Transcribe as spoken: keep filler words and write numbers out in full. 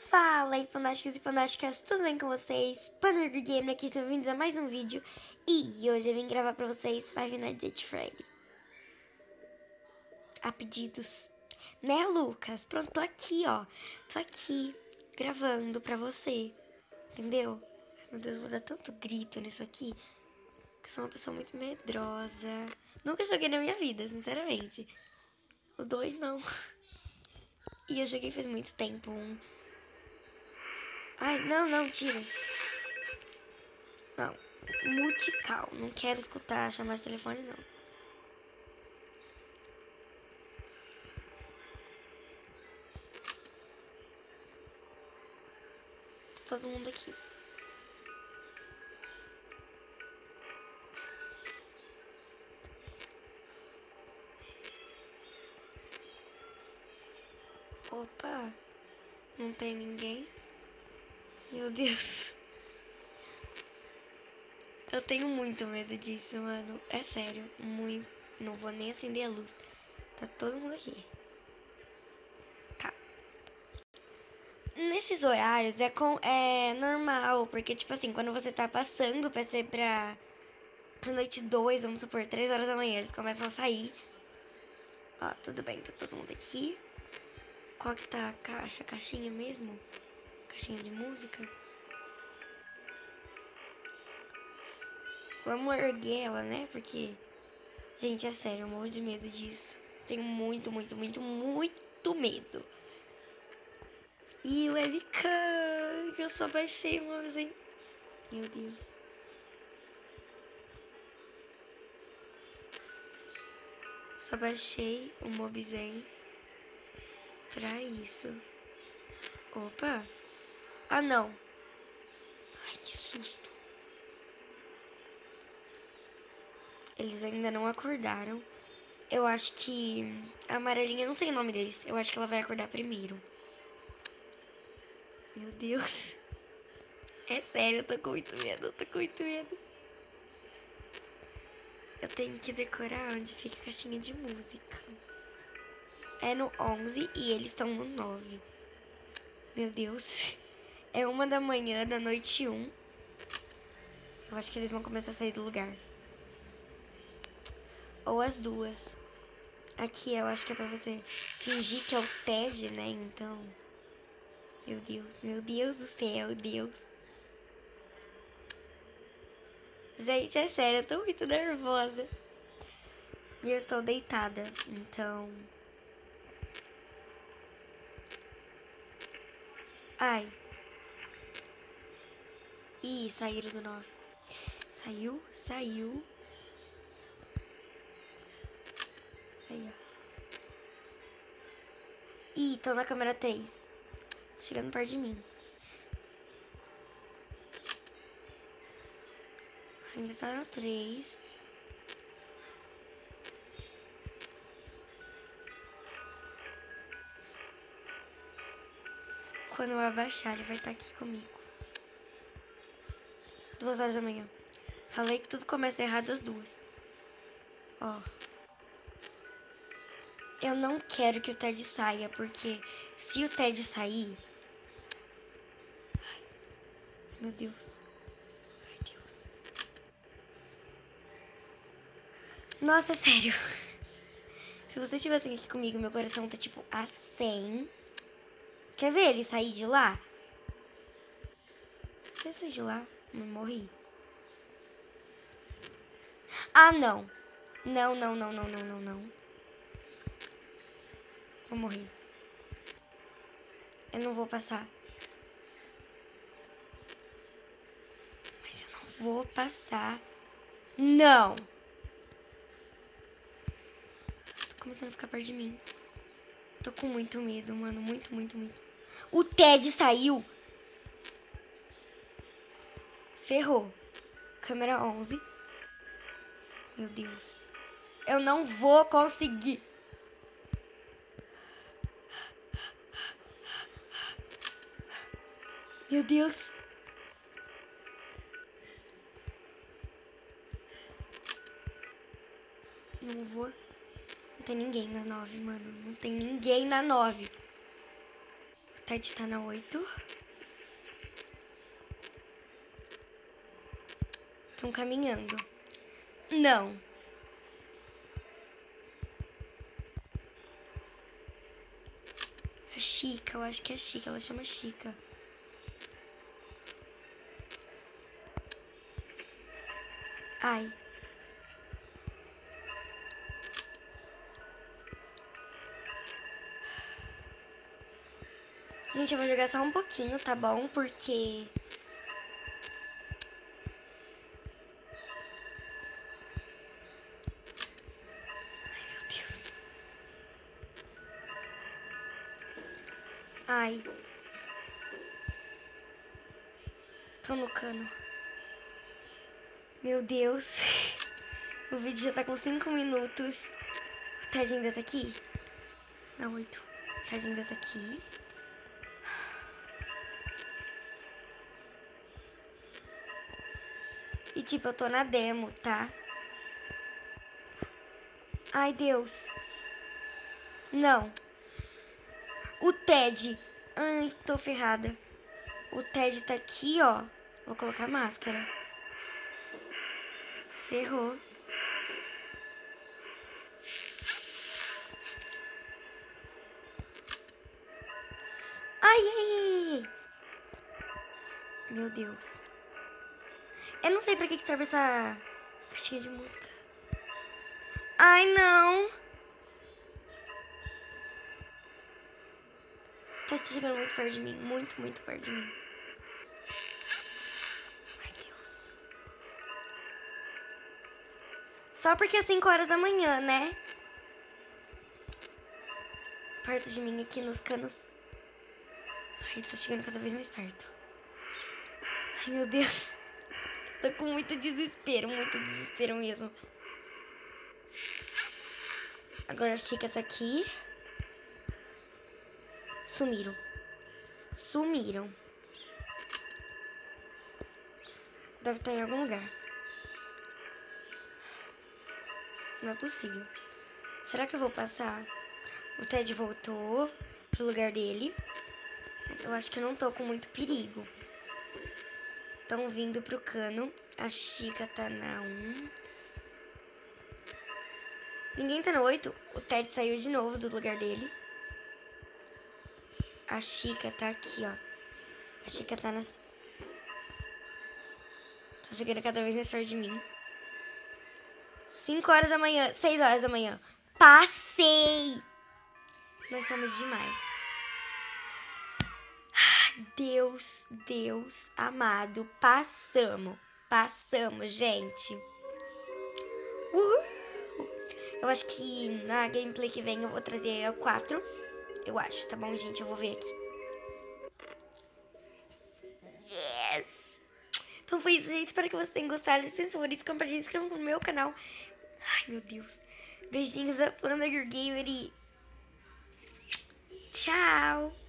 Fala aí, fanáticos e fanáticas, tudo bem com vocês? Panurger Gamer aqui, sejam bem-vindos a mais um vídeo. E hoje eu vim gravar pra vocês Five Nights at Freddy. A pedidos, né, Lucas? Pronto, tô aqui, ó. Tô aqui, gravando pra você, entendeu? Meu Deus, vou dar tanto grito nisso aqui, porque eu sou uma pessoa muito medrosa. Nunca joguei na minha vida, sinceramente. O dois não. E eu joguei faz muito tempo um. Ai, não, não, tira. Não, musical. Não quero escutar chamar de telefone, não. Tá todo mundo aqui. Opa, não tem ninguém. Meu Deus. Eu tenho muito medo disso, mano. É sério, muito. Não vou nem acender a luz. Tá todo mundo aqui. Tá. Nesses horários é, com, é normal, porque, tipo assim, quando você tá passando pra ser pra, pra noite dois, vamos supor, três horas da manhã, eles começam a sair. Ó, tudo bem, tá todo mundo aqui. Qual que tá a caixa? Caixinha mesmo? Caixinha de música? Vamos erguer ela, né? Porque, gente, é sério, eu morro de medo disso. Tenho muito, muito, muito, muito medo. E o webcam, que eu só baixei uma vez, hein? Meu Deus. Só baixei o Mobzen pra isso. Opa. Ah, não. Ai, que susto. Eles ainda não acordaram. Eu acho que a amarelinha, não sei o nome deles. Eu acho que ela vai acordar primeiro. Meu Deus. É sério, eu tô com muito medo. Eu tô com muito medo. Eu tenho que decorar onde fica a caixinha de música. É no onze e eles estão no nove. Meu Deus. É uma da manhã da noite um. Eu acho que eles vão começar a sair do lugar. Ou as duas. Aqui eu acho que é pra você fingir que é o Ted, né? Então... Meu Deus, meu Deus do céu, Deus. Gente, é sério, eu tô muito nervosa. E eu estou deitada, então... Ai. Ih, saíram do nove. Saiu, saiu. Aí, ó. Ih, tô na câmera três. Chegando perto de mim. Ainda tá no três. Quando eu abaixar, ele vai estar aqui comigo. Duas horas da manhã. Falei que tudo começa errado às duas. Ó. Eu não quero que o Ted saia, porque se o Ted sair... Ai, meu Deus. Ai, Deus. Nossa, sério. Se vocês estivessem aqui comigo, meu coração tá tipo a cem. Quer ver ele sair de lá? Se ele sair de lá, eu morri. Ah, não. Não, não, não, não, não, não, não. Vou morrer. Eu não vou passar. Mas eu não vou passar. Não. Tô começando a ficar perto de mim. Tô com muito medo, mano. Muito, muito, muito. O Ted saiu. Ferrou. Câmera onze. Meu Deus. Eu não vou conseguir. Meu Deus. Não vou. Não tem ninguém na nove, mano. Não tem ninguém na nove. Ted tá na oito. Estão caminhando. Não. A Chica, eu acho que é a Chica. Ela chama Chica. Ai. Gente, eu vou jogar só um pouquinho, tá bom? Porque... Ai, meu Deus. Ai. Tô no cano. Meu Deus. O vídeo já tá com cinco minutos. O Ted ainda tá aqui? Na oito. O Ted ainda tá aqui. E tipo, eu tô na demo, tá? Ai, Deus. Não. O Ted. Ai, tô ferrada. O Ted tá aqui, ó. Vou colocar máscara. Ferrou. Ai, ai, ai, ai. Meu Deus. Eu não sei pra que que serve essa caixinha de música. Ai, não. Tá chegando muito perto de mim. Muito, muito perto de mim. Ai, Deus. Só porque é cinco horas da manhã, né? Perto de mim aqui nos canos. Ai, tá chegando cada vez mais perto. Ai, meu Deus. Tô com muito desespero, muito desespero mesmo. Agora fica essa aqui. Sumiram. Sumiram. Deve estar em algum lugar. Não é possível. Será que eu vou passar? O Ted voltou pro lugar dele. Eu acho que eu não tô com muito perigo. Estão vindo pro cano. A Chica tá na um. Ninguém tá no oito. O Ted saiu de novo do lugar dele. A Chica tá aqui, ó. A Chica tá nas... Tá chegando cada vez mais perto de mim. cinco horas da manhã. seis horas da manhã. Passei! Nós somos demais. Deus, Deus amado. Passamos. Passamos, gente. Uhul! Eu acho que na gameplay que vem eu vou trazer a quatro. Eu acho, tá bom, gente? Eu vou ver aqui. Yes! Então foi isso, gente. Espero que vocês tenham gostado. Se vocês favoritos, compartilhem, se inscrevam no meu canal. Ai, meu Deus. Beijinhos da Panda Gamer e... Tchau!